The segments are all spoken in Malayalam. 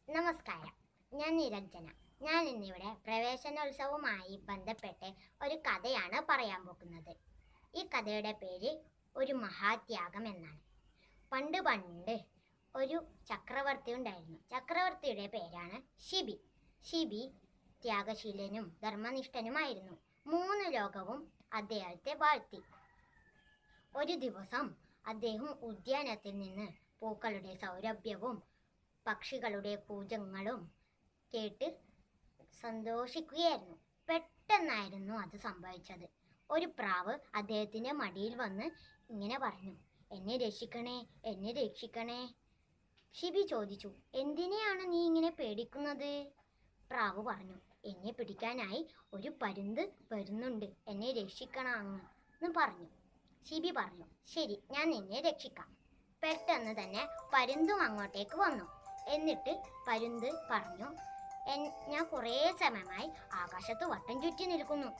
നമസ്കാരം. ഞാൻ നിരഞ്ജന. ഞാൻ ഇന്നിവിടെ പ്രവേശനോത്സവവുമായി ബന്ധപ്പെട്ട് ഒരു കഥയാണ് പറയാൻ പോകുന്നത്. ഈ കഥയുടെ പേര് ഒരു മഹാത്യാഗം എന്നാണ്. പണ്ട് പണ്ട് ഒരു ചക്രവർത്തി ഉണ്ടായിരുന്നു. ചക്രവർത്തിയുടെ പേരാണ് ശിബി. ശിബി ത്യാഗശീലനും ധർമ്മനിഷ്ഠനുമായിരുന്നു. 3 ലോകവും അദ്ദേഹത്തെ വാഴ്ത്തി. ഒരു ദിവസം അദ്ദേഹം ഉദ്യാനത്തിൽ നിന്ന് പൂക്കളുടെ സൗരഭ്യവും പക്ഷികളുടെ കൂജങ്ങളും കേട്ട് സന്തോഷിക്കുകയായിരുന്നു. പെട്ടെന്നായിരുന്നു അത് സംഭവിച്ചത്. ഒരു പ്രാവ് അദ്ദേഹത്തിന്റെ മടിയിൽ വന്ന് ഇങ്ങനെ പറഞ്ഞു, എന്നെ രക്ഷിക്കണേ, എന്നെ രക്ഷിക്കണേ. ശിബി ചോദിച്ചു, എന്തിനെയാണ് നീ ഇങ്ങനെ പേടിക്കുന്നത്? പ്രാവ് പറഞ്ഞു, എന്നെ പിടിക്കാനായി ഒരു പരുന്ത് വരുന്നുണ്ട്, എന്നെ രക്ഷിക്കണം എന്ന് പറഞ്ഞു. ശിബി പറഞ്ഞു, ശരി, ഞാൻ നിന്നെ രക്ഷിക്കാം. പെട്ടെന്ന് തന്നെ പരുന്തും അങ്ങോട്ടേക്ക് വന്നു. എന്നിട്ട് പരുന്ത് പറഞ്ഞു, ഞാൻ കുറേ സമയമായി ആകാശത്ത് വട്ടം ചുറ്റി നിൽക്കുന്നു.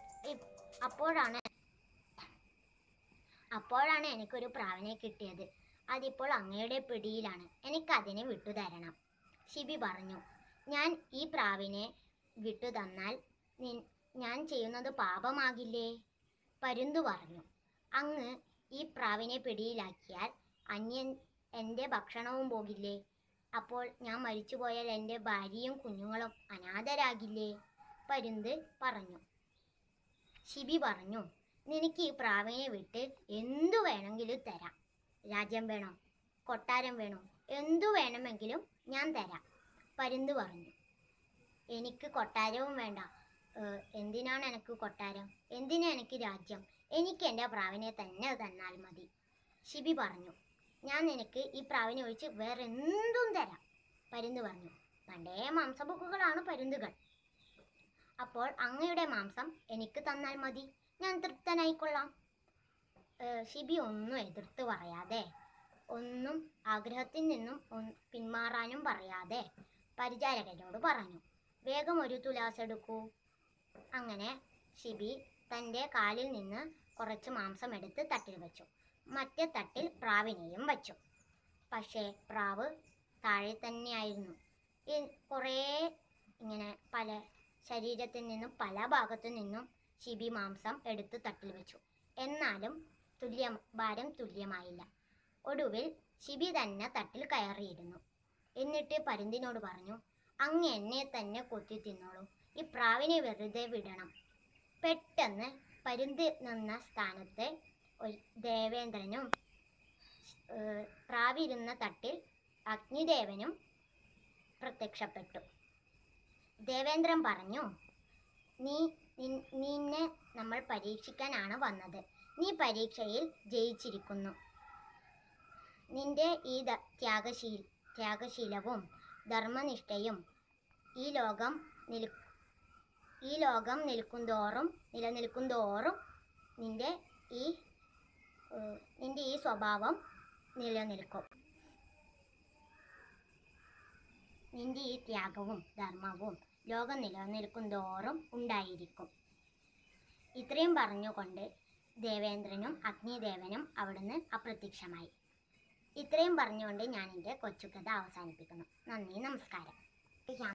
അപ്പോഴാണ് എനിക്കൊരു പ്രാവിനെ കിട്ടിയത്. അതിപ്പോൾ അങ്ങയുടെ പിടിയിലാണ്. എനിക്കതിനെ വിട്ടുതരണം. ശിബി പറഞ്ഞു, ഞാൻ ഈ പ്രാവിനെ വിട്ടു തന്നാൽ ഞാൻ ചെയ്യുന്നത് പാപമാകില്ലേ? പരുന്ത് പറഞ്ഞു, അങ്ങ് ഈ പ്രാവിനെ പിടിയിലാക്കിയാൽ എൻ്റെ ഭക്ഷണവും പോകില്ലേ? അപ്പോൾ ഞാൻ മരിച്ചുപോയാൽ എൻ്റെ ഭാര്യയും കുഞ്ഞുങ്ങളും അനാഥരാകില്ലേ? പരുന്ത് പറഞ്ഞു. ശിബി പറഞ്ഞു, നിനക്ക് ഈ പ്രാവിനെ വിട്ട് എന്തു വേണമെങ്കിലും തരാം. രാജ്യം വേണോ, കൊട്ടാരം വേണോ, എന്തു വേണമെങ്കിലും ഞാൻ തരാം. പരുന്ത് പറഞ്ഞു, എനിക്ക് കൊട്ടാരവും വേണ്ട. എന്തിനാണ് എനിക്ക് കൊട്ടാരം? എന്തിനാ എനിക്ക് രാജ്യം? എനിക്ക് എൻ്റെ പ്രാവിനെ തന്നെ തന്നാൽ മതി. ശിബി പറഞ്ഞു, ഞാൻ നിനക്ക് ഈ പ്രാവിനെ ഒഴിച്ച് വേറെ എന്തും തരാം. പരുന്ത് പറഞ്ഞു, പണ്ടേ മാംസഭുക്കുകളാണ് പരുന്തുകൾ. അപ്പോൾ അങ്ങയുടെ മാംസം എനിക്ക് തന്നാൽ മതി, ഞാൻ തൃപ്തനായിക്കൊള്ളാം. ശിബി ഒന്നും എതിർത്ത് പറയാതെ, ഒന്നും ആഗ്രഹത്തിൽ നിന്നും പിന്മാറാനും പറയാതെ പരിചാരകനോട് പറഞ്ഞു, വേഗം ഒരു തുലാസ് എടുക്കൂ. അങ്ങനെ ശിബി തൻ്റെ കാലിൽ നിന്ന് കുറച്ച് മാംസം എടുത്ത് തട്ടിൽ വെച്ചു. മറ്റേ തട്ടിൽ പ്രാവിനെയും വച്ചു. പക്ഷേ പ്രാവ് താഴെ തന്നെയായിരുന്നു. കുറേ ഇങ്ങനെ പല ശരീരത്തിൽ നിന്നും പല ഭാഗത്തു നിന്നും ശിബി മാംസം എടുത്ത് തട്ടിൽ വെച്ചു. എന്നാലും ഭാരം തുല്യമായില്ല. ഒടുവിൽ ശിബി തന്നെ തട്ടിൽ കയറിയിരുന്നു. എന്നിട്ട് പരുന്തിനോട് പറഞ്ഞു, അങ്ങ് എന്നെ തന്നെ കൊത്തി തിന്നോളൂ, ഈ പ്രാവിനെ വെറുതെ വിടണം. പെട്ടെന്ന് പരുന്ത് നിന്ന സ്ഥാനത്ത് ദേവേന്ദ്രനും പ്രാവിരുന്ന തട്ടിൽ അഗ്നിദേവനും പ്രത്യക്ഷപ്പെട്ടു. ദേവേന്ദ്രൻ പറഞ്ഞു, നിന്നെ നമ്മൾ പരീക്ഷിക്കാനാണ് വന്നത്. നീ പരീക്ഷയിൽ ജയിച്ചിരിക്കുന്നു. നിന്റെ ഈ ത്യാഗശീലവും ധർമ്മനിഷ്ഠയും ഈ ലോകം നിലനിൽക്കുന്തോറും നിന്റെ ഈ സ്വഭാവം നിലനിൽക്കും. നിന്റെ ഈ ത്യാഗവും ധർമ്മവും ലോകം നിലനിൽക്കുന്തോറും ഉണ്ടായിരിക്കും. ഇത്രയും പറഞ്ഞുകൊണ്ട് ദേവേന്ദ്രനും അഗ്നിദേവനും അവിടുന്ന് അപ്രത്യക്ഷമായി. ഇത്രയും പറഞ്ഞുകൊണ്ട് ഞാൻ എൻ്റെ കൊച്ചുകഥ അവസാനിപ്പിക്കുന്നു. നന്ദി, നമസ്കാരം.